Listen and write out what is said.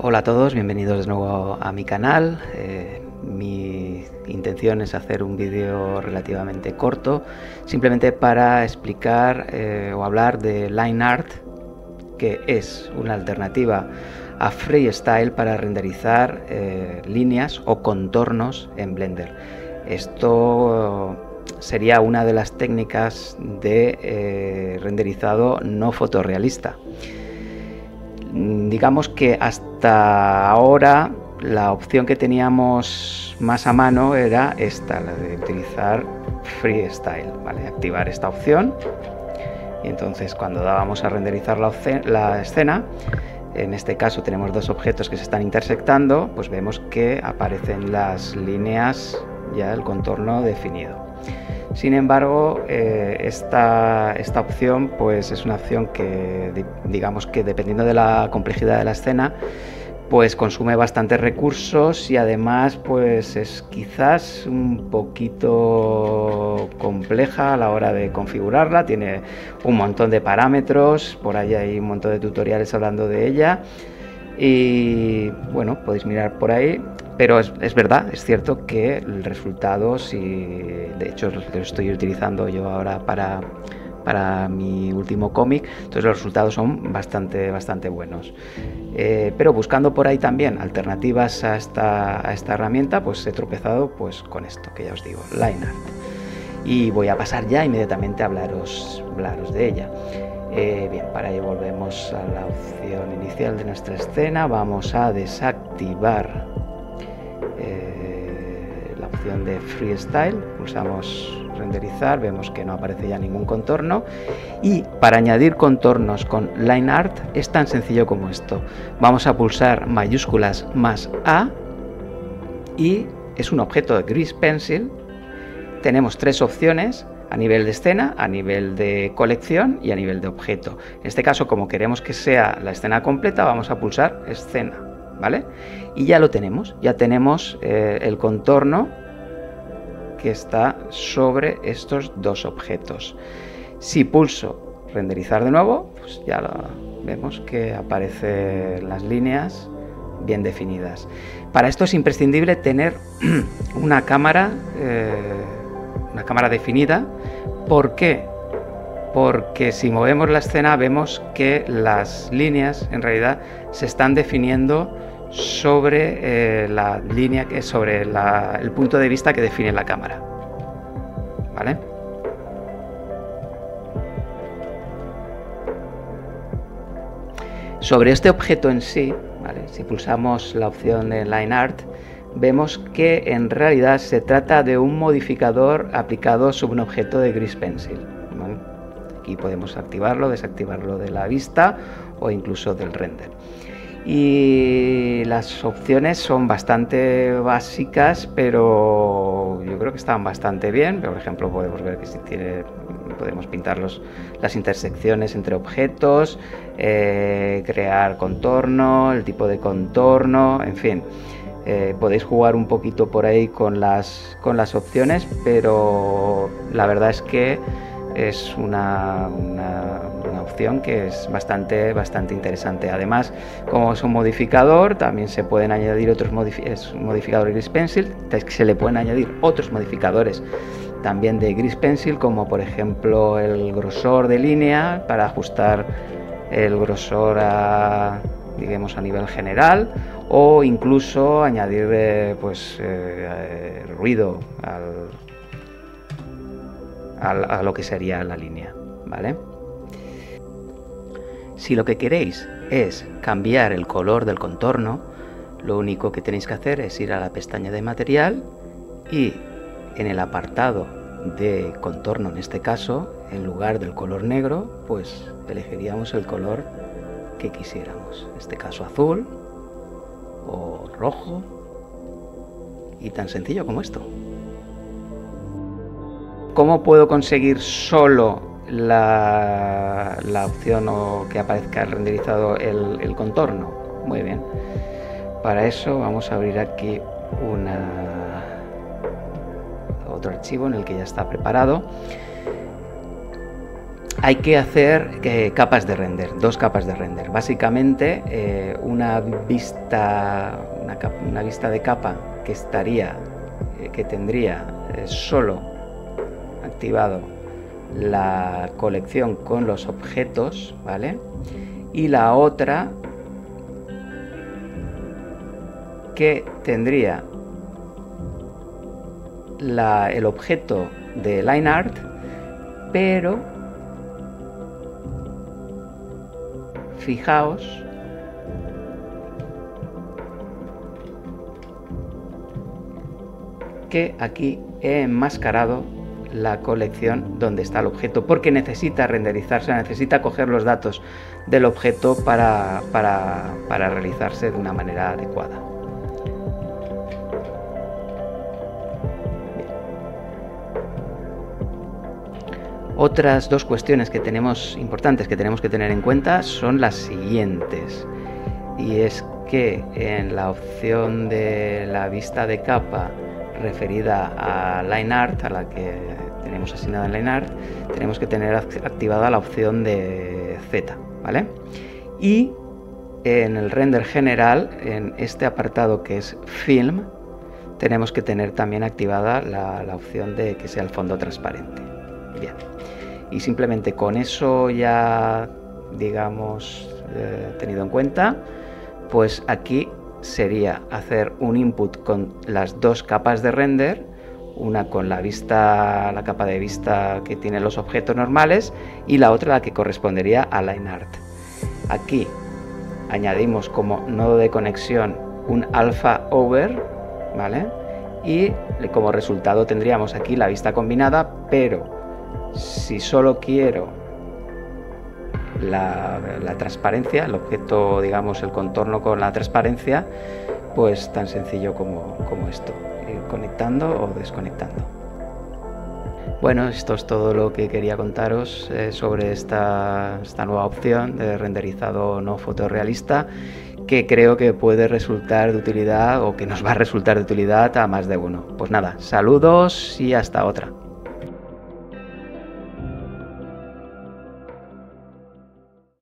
Hola a todos, bienvenidos de nuevo a mi canal. Mi intención es hacer un vídeo relativamente corto, simplemente para explicar o hablar de Line Art, que es una alternativa a Freestyle para renderizar líneas o contornos en Blender. Esto sería una de las técnicas de renderizado no fotorrealista. Digamos que hasta ahora la opción que teníamos más a mano era esta, la de utilizar Freestyle, ¿vale? Activar esta opción y entonces cuando dábamos a renderizar la escena, en este caso tenemos dos objetos que se están intersectando, pues vemos que aparecen las líneas, ya el contorno definido. Sin embargo, esta opción pues es una opción que digamos que dependiendo de la complejidad de la escena pues consume bastantes recursos y además pues es quizás un poquito compleja a la hora de configurarla. Tiene un montón de parámetros, por ahí hay un montón de tutoriales hablando de ella y bueno, podéis mirar por ahí. Pero es verdad, es cierto que el resultado, si de hecho lo estoy utilizando yo ahora para mi último cómic, entonces los resultados son bastante buenos. Pero buscando por ahí también alternativas a esta herramienta, pues he tropezado pues con esto que ya os digo, Line Art. Y voy a pasar ya inmediatamente a hablaros de ella. Bien, para ello volvemos a la opción inicial de nuestra escena, vamos a desactivar la opción de Freestyle, pulsamos renderizar, vemos que no aparece ya ningún contorno y para añadir contornos con Line Art es tan sencillo como esto. Vamos a pulsar mayúsculas más A y es un objeto de Grease Pencil. Tenemos tres opciones a nivel de escena, a nivel de colección y a nivel de objeto. En este caso, como queremos que sea la escena completa, vamos a pulsar escena, ¿vale? Y ya lo tenemos, ya tenemos el contorno que está sobre estos dos objetos. Si pulso renderizar de nuevo, pues ya vemos que aparecen las líneas bien definidas. Para esto es imprescindible tener una cámara definida. ¿Por qué? Porque si movemos la escena vemos que las líneas en realidad se están definiendo sobre la línea que es sobre el punto de vista que define la cámara, ¿vale? Sobre este objeto en sí, ¿vale? Si pulsamos la opción de Line Art, vemos que en realidad se trata de un modificador aplicado sobre un objeto de Grease Pencil, ¿vale? Aquí podemos activarlo, desactivarlo de la vista o incluso del render. Y las opciones son bastante básicas, pero yo creo que están bastante bien. Por ejemplo, podemos ver que podemos pintar las intersecciones entre objetos, crear contorno, el tipo de contorno, en fin. Podéis jugar un poquito por ahí con las opciones, pero la verdad es que es una opción que es bastante interesante. Además, como es un modificador, también se pueden añadir otros es un modificador de Grease Pencil, se le pueden añadir otros modificadores también de Grease Pencil, como por ejemplo el grosor de línea para ajustar el grosor digamos a nivel general, o incluso añadir ruido a lo que sería la línea, ¿vale? Si lo que queréis es cambiar el color del contorno, lo único que tenéis que hacer es ir a la pestaña de material y en el apartado de contorno, en este caso, en lugar del color negro, pues elegiríamos el color que quisiéramos, en este caso azul o rojo, y tan sencillo como esto. ¿Cómo puedo conseguir solo la opción o que aparezca renderizado el contorno? Muy bien, para eso vamos a abrir aquí otro archivo en el que ya está preparado. hay que hacer capas de render, dos capas de render. Básicamente una vista de capa que tendría solo activado la colección con los objetos, ¿vale? Y la otra que tendría el objeto de line art, pero fijaos que aquí he enmascarado la colección donde está el objeto, porque necesita renderizarse, necesita coger los datos del objeto para realizarse de una manera adecuada. Otras dos cuestiones importantes que tenemos que tener en cuenta son las siguientes, y es que en la opción de la vista de capa referida a Line Art, a la que tenemos asignada en Line Art, tenemos que tener activada la opción de Z, ¿vale? Y en el render general, en este apartado que es Film, tenemos que tener también activada la opción de que sea el fondo transparente. Bien, y simplemente con eso ya, digamos, tenido en cuenta, pues aquí sería hacer un input con las dos capas de render, una con la capa de vista que tiene los objetos normales y la otra la que correspondería a Line Art. Aquí añadimos como nodo de conexión un alpha over, ¿vale? Y como resultado tendríamos aquí la vista combinada, pero si solo quiero la transparencia, el objeto, digamos, el contorno con la transparencia, pues tan sencillo como esto, ir conectando o desconectando. Bueno, esto es todo lo que quería contaros sobre esta nueva opción de renderizado no fotorrealista, que creo que puede resultar de utilidad, o que nos va a resultar de utilidad a más de uno. Pues nada, saludos y hasta otra.